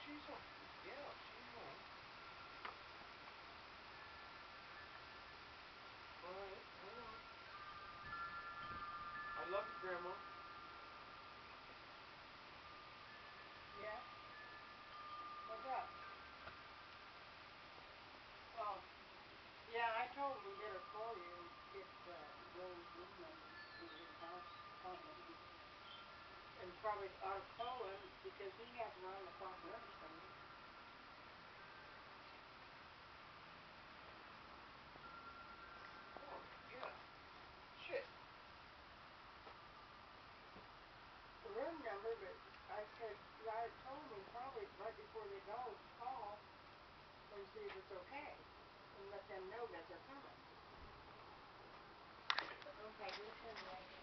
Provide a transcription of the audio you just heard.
she's home. Yeah, she's home. Alright, hang on. I love you, Grandma. Yeah? What's up? Oh. Yeah, I told him he better call you and get Joe's room number for his house appointment. And probably ought to call him because he has around the clock lunch service. Oh, yeah. Shit. The room number, but I said, I told him probably right before they go, call and see if it's okay. And let them know that they're coming. Okay, we'll turn the light.